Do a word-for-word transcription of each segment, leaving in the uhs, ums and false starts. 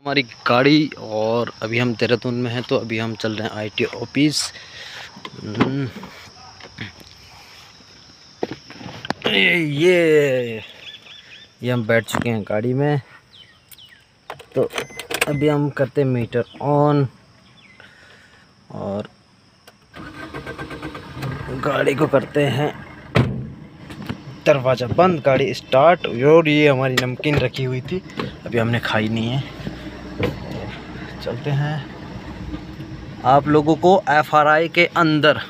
हमारी गाड़ी। और अभी हम देहरादून में हैं, तो अभी हम चल रहे हैं आईटी ऑफिस। ये ये हम बैठ चुके हैं गाड़ी में, तो अभी हम करते हैं मीटर ऑन और गाड़ी को करते हैं दरवाज़ा बंद, गाड़ी स्टार्ट। और ये हमारी नमकीन रखी हुई थी, अभी हमने खाई नहीं है। चलते हैं, आप लोगों को एफ आर आई के अंदर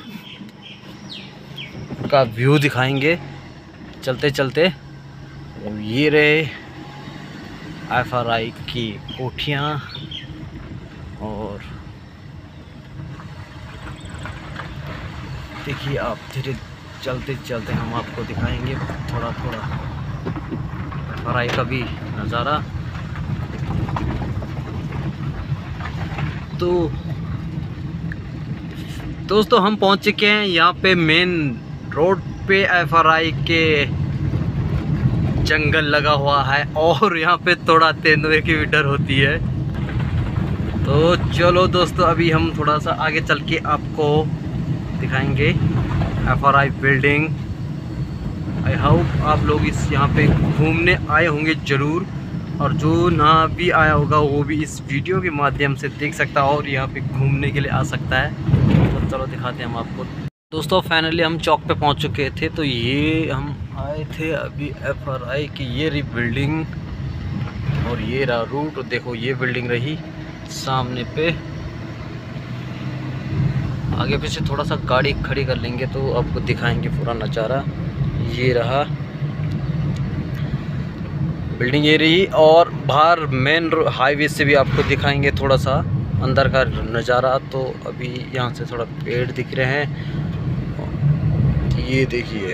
का व्यू दिखाएंगे चलते चलते। ये रहे एफ आर आई की कोठियाँ, और देखिए आप धीरे चलते चलते हम आपको दिखाएंगे थोड़ा थोड़ा एफ आर आई का भी नज़ारा। तो दोस्तों हम पहुंच चुके हैं यहाँ पे मेन रोड पे। एफ आर आई के जंगल लगा हुआ है और यहाँ पे थोड़ा तेंदुए की भी डर होती है। तो चलो दोस्तों, अभी हम थोड़ा सा आगे चल के आपको दिखाएंगे F R I building. I hope आप लोग इस यहाँ पे घूमने आए होंगे ज़रूर, और जो ना भी आया होगा वो भी इस वीडियो के माध्यम से देख सकता है और यहाँ पे घूमने के लिए आ सकता है। तो चलो दिखाते हैं हम आपको। दोस्तों फाइनली हम चौक पे पहुँच चुके थे, तो ये हम आए थे अभी एफ आर आई की ये रही बिल्डिंग, और ये रहा रूट। देखो ये बिल्डिंग रही सामने पे। आगे पीछे थोड़ा सा गाड़ी खड़ी कर लेंगे तो आपको दिखाएंगे पूरा नज़ारा। ये रहा बिल्डिंग, ये रही, और बाहर मेन हाईवे से भी आपको दिखाएंगे थोड़ा सा अंदर का नज़ारा। तो अभी यहाँ से थोड़ा पेड़ दिख रहे हैं, ये देखिए।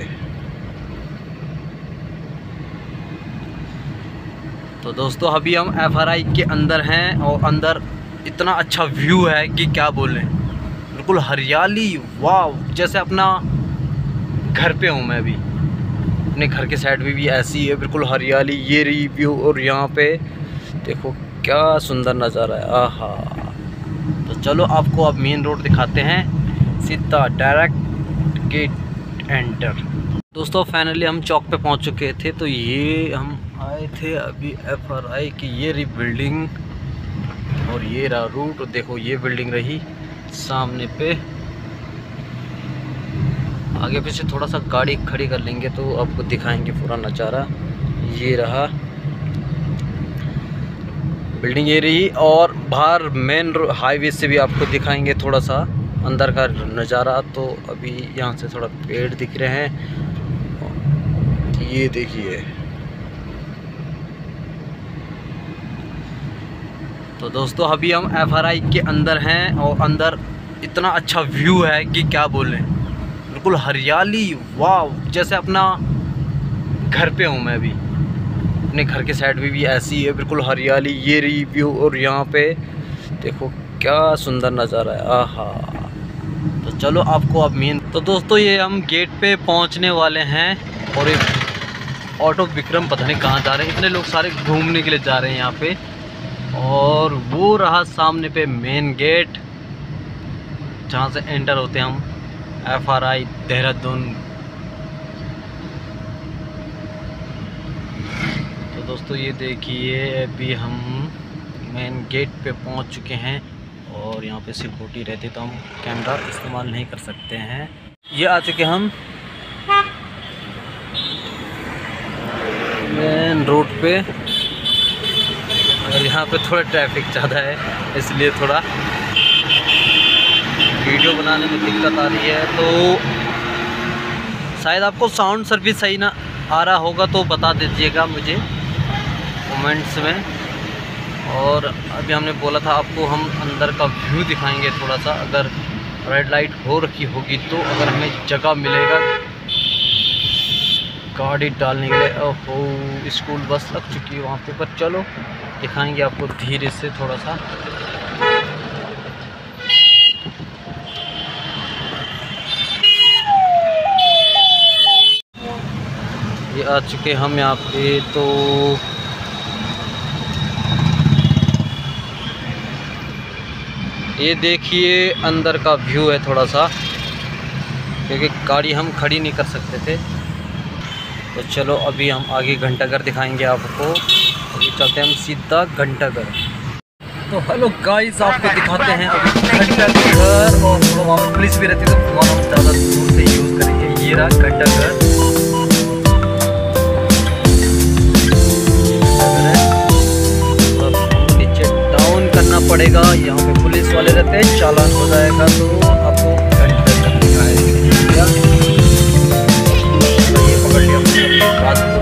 तो दोस्तों अभी हम एफ आर आई के अंदर हैं, और अंदर इतना अच्छा व्यू है कि क्या बोलें, बिल्कुल हरियाली। वाह, जैसे अपना घर पे हूँ मैं अभी, अपने घर के साइड में भी ऐसी है बिल्कुल हरियाली। ये रही व्यू, और यहाँ पे देखो क्या सुंदर नज़ारा है। आहा, तो चलो आपको अब मेन रोड दिखाते हैं, सीधा डायरेक्ट गेट एंटर। दोस्तों फाइनली हम चौक पे पहुंच चुके थे, तो ये हम आए थे अभी एफ आर आई की ये रही बिल्डिंग, और ये रहा रूट। देखो ये बिल्डिंग रही सामने पे। आगे पीछे थोड़ा सा गाड़ी खड़ी कर लेंगे तो आपको दिखाएंगे पूरा नज़ारा। ये रहा बिल्डिंग, ये रही, और बाहर मेन हाईवे से भी आपको दिखाएंगे थोड़ा सा अंदर का नज़ारा। तो अभी यहाँ से थोड़ा पेड़ दिख रहे हैं, ये देखिए। तो दोस्तों अभी हम एफ आर आई के अंदर हैं, और अंदर इतना अच्छा व्यू है कि क्या बोलें, बिल्कुल हरियाली। वाह, जैसे अपना घर पे हूँ मैं अभी, अपने घर के साइड में भी ऐसी है बिल्कुल हरियाली। ये रही व्यू, और यहाँ पे देखो क्या सुंदर नज़ारा है। आहा, तो चलो आपको अब मेन। तो दोस्तों ये हम गेट पे पहुँचने वाले हैं, और एक ऑटो विक्रम पता नहीं कहाँ जा रहे हैं, इतने लोग सारे घूमने के लिए जा रहे हैं यहाँ पे। और वो रहा सामने पे मेन गेट, जहाँ से एंटर होते हैं हम एफ आर आई देहरादून। तो दोस्तों ये देखिए अभी हम मेन गेट पे पहुंच चुके हैं, और यहाँ पे सिक्योरिटी रहती तो हम कैमरा इस्तेमाल नहीं कर सकते हैं। ये आ चुके हम मेन रोड पे, और यहाँ पे थोड़ा ट्रैफिक ज़्यादा है, इसलिए थोड़ा वीडियो बनाने में दिक्कत आ रही है। तो शायद आपको साउंड सर्विस सही ना आ रहा होगा तो बता दीजिएगा मुझे कमेंट्स में। और अभी हमने बोला था आपको हम अंदर का व्यू दिखाएंगे थोड़ा सा। अगर रेड लाइट हो रखी होगी तो अगर हमें जगह मिलेगा गाड़ी डालने के लिए। ओहो, स्कूल बस लग चुकी है वहाँ पे, पर चलो दिखाएंगे आपको धीरे से थोड़ा सा। ये आ चुके हम यहाँ पे। तो ये देखिए अंदर का व्यू है थोड़ा सा, क्योंकि गाड़ी हम खड़ी नहीं कर सकते थे। तो चलो अभी हम आगे घंटाघर दिखाएंगे आपको। अभी चलते हैं हम सीधा घंटाघर। तो हेलो गाइस, आपको दिखाते हैं अभी घंटाघर। और वहाँ पर पुलिस भी रहती है तो वहाँ हम ज़्यादा दूर से यूज़ करेंगे। ये रहा घंटाघर। नीचे डाउन करना पड़ेगा, यहाँ पे पुलिस वाले रहते हैं, चालान हो जाएगा तो आपको घंटाघर दिखाएंगे। ये पकड़ लिया राजपुर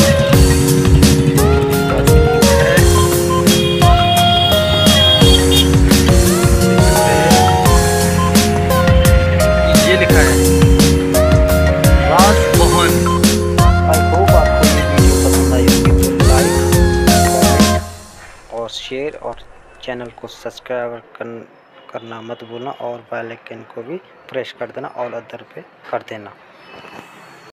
शेयर और चैनल को सब्सक्राइब कर, करना मत भूलना और बेल आइकन को भी प्रेस कर देना और अदर पे कर देना।